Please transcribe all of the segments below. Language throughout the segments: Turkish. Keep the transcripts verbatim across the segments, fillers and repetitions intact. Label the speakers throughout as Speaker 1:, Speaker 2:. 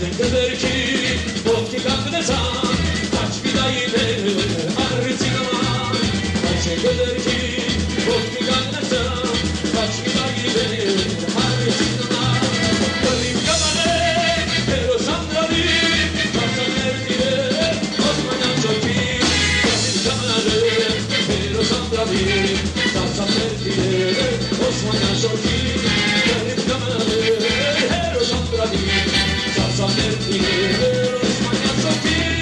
Speaker 1: Kıvırcık, bokki kaklısan, kaç bir dayıdır arıtınaman. Kaç kıvırcık, bokki kaklısan, kaç bir dayıdır arıtınaman. Kırık kamanı, pero sandralı, kapsan erdire, Osmanyan çok iyi. Kırık kamanı, pero sandralı, kapsan erdire, Osmanyan çok iyi. Kırık kamanı, pero sandralı, kapsan erdire, Osmanyan çok iyi.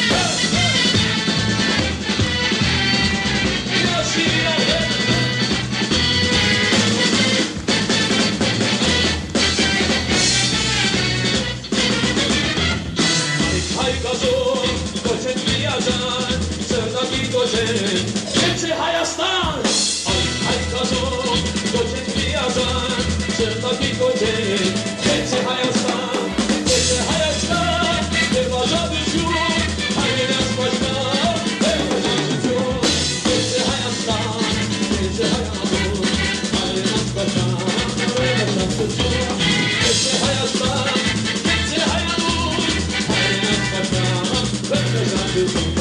Speaker 1: Hepsi Hayastan, ay kazon, koçet bir yazan, sırtaki koçet, hepsi Hayastan, hepsi Hayastan, bir baca düşüyor, hayır yaz başka, bir baca düşüyor, hepsi Hayastan, hepsi Hayastan, hayır yaz başka, bir baca düşüyor, hepsi Hayastan, hepsi Hayastan, hayır yaz başka, bir baca düşüyor.